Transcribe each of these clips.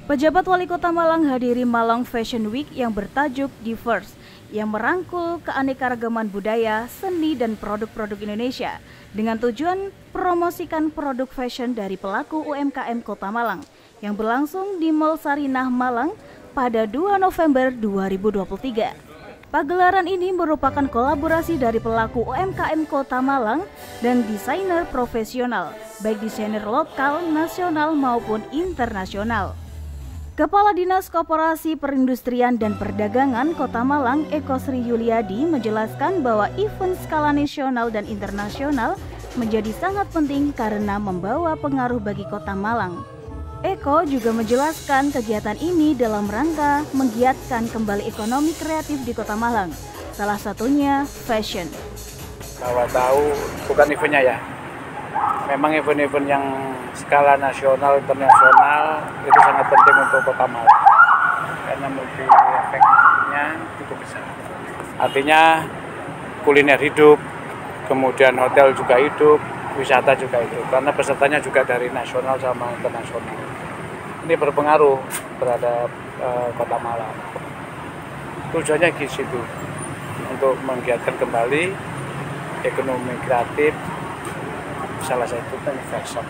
Pejabat Wali Kota Malang hadiri Malang Fashion Week yang bertajuk Diverse, yang merangkul keanekaragaman budaya, seni, dan produk-produk Indonesia dengan tujuan promosikan produk fashion dari pelaku UMKM Kota Malang yang berlangsung di Mall Sarinah Malang pada 2 November 2023. Pagelaran ini merupakan kolaborasi dari pelaku UMKM Kota Malang dan desainer profesional, baik desainer lokal, nasional maupun internasional. Kepala Dinas Koperasi Perindustrian dan Perdagangan Kota Malang, Eko Sri Yuliadi, menjelaskan bahwa event skala nasional dan internasional menjadi sangat penting karena membawa pengaruh bagi Kota Malang. Eko juga menjelaskan kegiatan ini dalam rangka menggiatkan kembali ekonomi kreatif di Kota Malang, salah satunya fashion. Bahwa tahu bukan eventnya ya, memang event-event yang skala nasional, internasional itu sangat penting untuk Kota Malang karena multi efeknya cukup besar. Artinya kuliner hidup, kemudian hotel juga hidup, wisata juga hidup karena pesertanya juga dari nasional sama internasional. Ini berpengaruh terhadap Kota Malang. Tujuannya di situ untuk menggiatkan kembali ekonomi kreatif, salah satu fashion.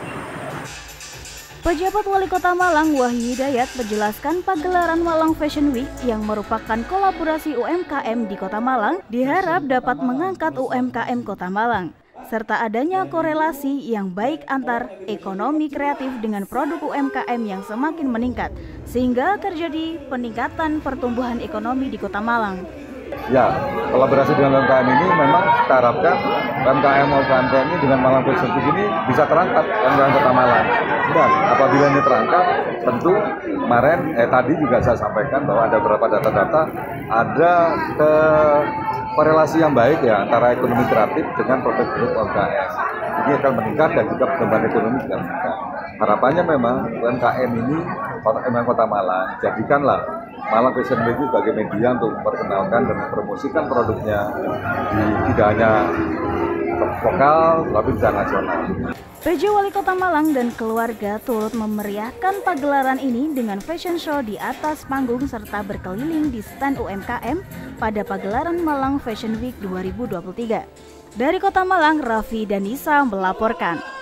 Pejabat Wali Kota Malang Wahyu Hidayat menjelaskan pagelaran Malang Fashion Week yang merupakan kolaborasi UMKM di Kota Malang diharap dapat mengangkat UMKM Kota Malang serta adanya korelasi yang baik antar ekonomi kreatif dengan produk UMKM yang semakin meningkat sehingga terjadi peningkatan pertumbuhan ekonomi di Kota Malang. Ya, kolaborasi dengan UMKM ini memang kita harapkan UMKM ini dengan Malang Fashion Week ini bisa terangkat UMKM Kota Malang. Dan apabila ini terangkat, tentu kemarin tadi juga saya sampaikan bahwa ada beberapa data-data ada korelasi yang baik ya antara ekonomi kreatif dengan produk-produk UMKM. Ini akan meningkat dan juga pertumbuhan ekonomi juga meningkat. Harapannya memang UMKM ini Kota Malang jadikanlah Malang Fashion Week sebagai media untuk memperkenalkan dan mempromosikan produknya tidak hanya lokal tapi juga nasional. PJ Wali Kota Malang dan keluarga turut memeriahkan pagelaran ini dengan fashion show di atas panggung serta berkeliling di stand UMKM pada pagelaran Malang Fashion Week 2023. Dari Kota Malang, Raffi dan Nisa melaporkan.